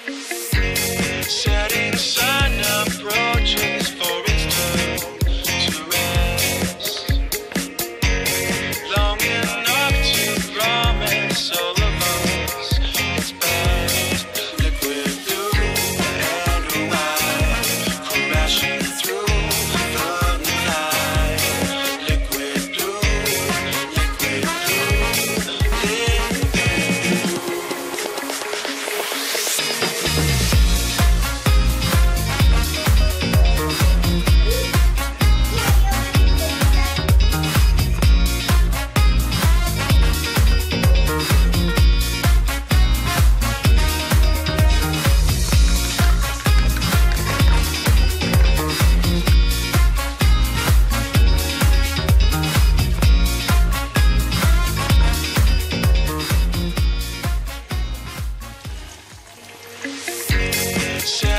Setting sun approaches for its turn to rest. Long enough to promise all of us its best. Liquid blue and white, crashing through the night. Liquid blue, liquid blue, liquid blue. Say